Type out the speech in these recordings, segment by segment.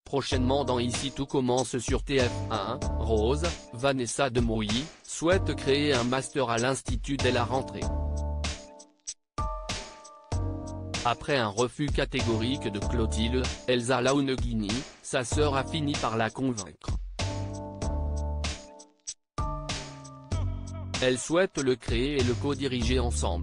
Prochainement dans Ici tout commence sur TF1, Rose, Vanessa Demouy, souhaite créer un master à l'Institut dès la rentrée. Après un refus catégorique de Clotilde, Elsa Launeghini, sa sœur a fini par la convaincre. Elle souhaite le créer et le co-diriger ensemble.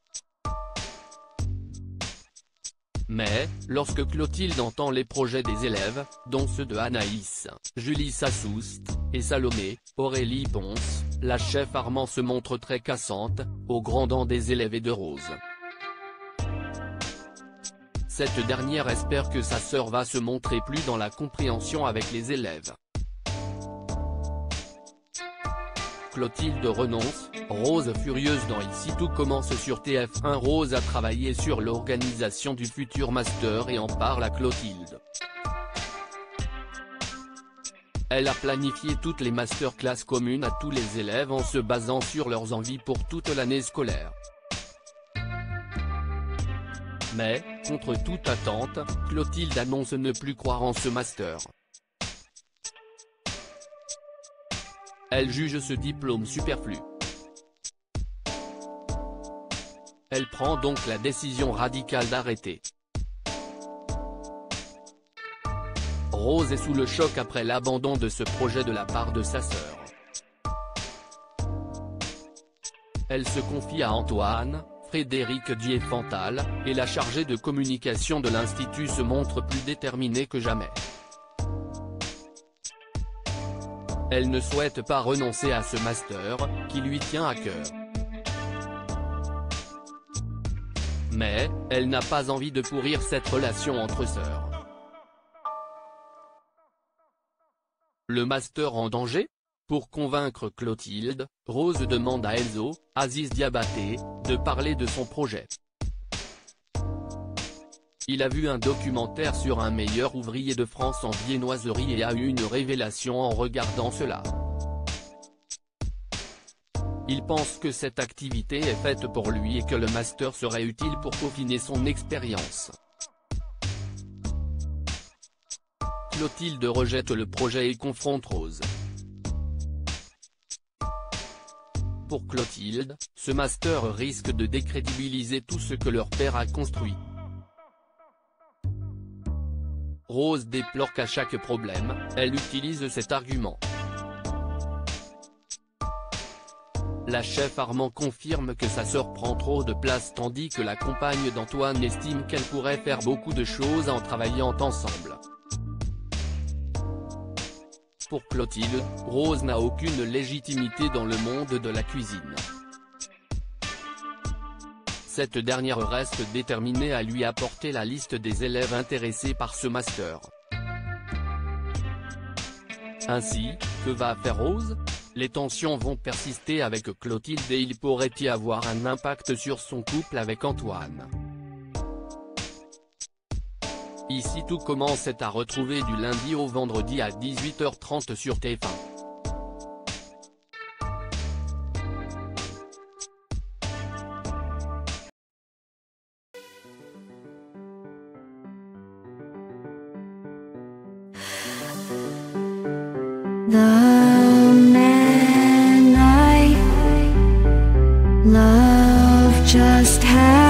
Mais, lorsque Clotilde entend les projets des élèves, dont ceux de Anaïs, Julie Sassoust, et Salomé, Aurélie Ponce, la chef Armand se montre très cassante, au grand dam des élèves et de Rose. Cette dernière espère que sa sœur va se montrer plus dans la compréhension avec les élèves. Clotilde renonce, Rose furieuse dans Ici tout commence sur TF1. Rose a travaillé sur l'organisation du futur master et en parle à Clotilde. Elle a planifié toutes les masterclass communes à tous les élèves en se basant sur leurs envies pour toute l'année scolaire. Mais, contre toute attente, Clotilde annonce ne plus croire en ce master. Elle juge ce diplôme superflu. Elle prend donc la décision radicale d'arrêter. Rose est sous le choc après l'abandon de ce projet de la part de sa sœur. Elle se confie à Antoine, Frédéric Diefenthal, et la chargée de communication de l'Institut se montre plus déterminée que jamais. Elle ne souhaite pas renoncer à ce master, qui lui tient à cœur. Mais, elle n'a pas envie de pourrir cette relation entre sœurs. Le master en danger? Pour convaincre Clotilde, Rose demande à Elzo, Aziz Diabaté, de parler de son projet. Il a vu un documentaire sur un meilleur ouvrier de France en viennoiserie et a eu une révélation en regardant cela. Il pense que cette activité est faite pour lui et que le master serait utile pour peaufiner son expérience. Clotilde rejette le projet et confronte Rose. Pour Clotilde, ce master risque de décrédibiliser tout ce que leur père a construit. Rose déplore qu'à chaque problème, elle utilise cet argument. La chef Armand confirme que sa sœur prend trop de place tandis que la compagne d'Antoine estime qu'elle pourrait faire beaucoup de choses en travaillant ensemble. Pour Clotilde, Rose n'a aucune légitimité dans le monde de la cuisine. Cette dernière reste déterminée à lui apporter la liste des élèves intéressés par ce master. Ainsi, que va faire Rose? Les tensions vont persister avec Clotilde et il pourrait y avoir un impact sur son couple avec Antoine. Ici tout commence est à retrouver du lundi au vendredi à 18h30 sur TF1. The man I love just had